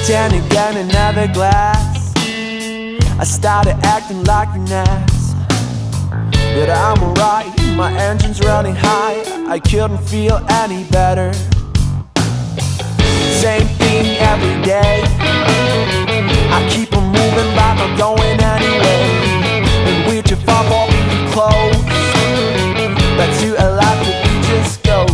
Then again, another glass. I started acting like an ass, but I'm alright, my engine's running high. I couldn't feel any better. Same thing every day. I keep on moving but not going anywhere. And we're too far for being close, but to a life that we just goes.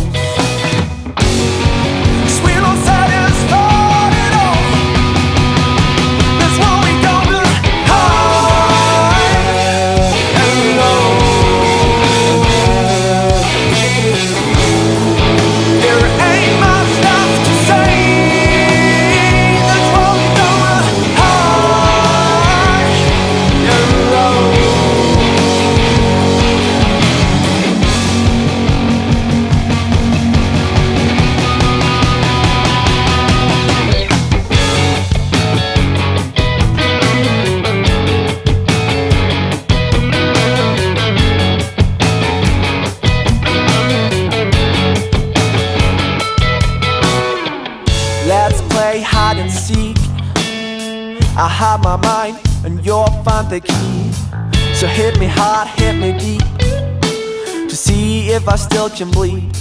Let's play hide and seek. I have my mind and you'll find the key. So hit me hard, hit me deep, to see if I still can bleed.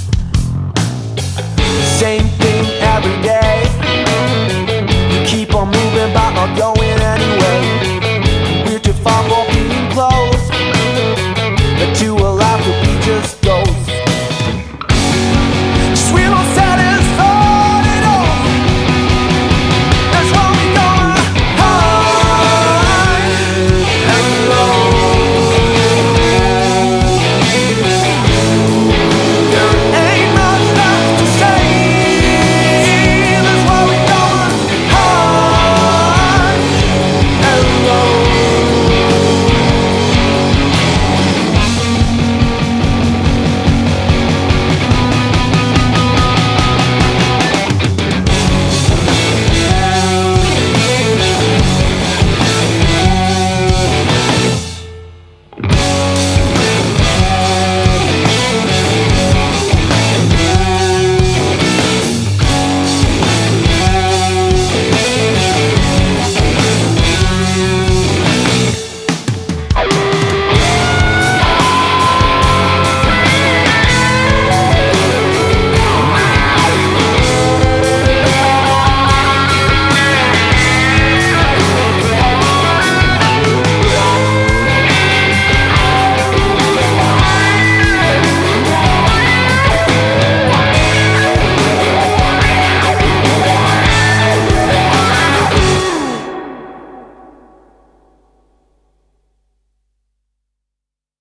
Same thing every day. You keep on moving but not going anywhere. We're too far for being close.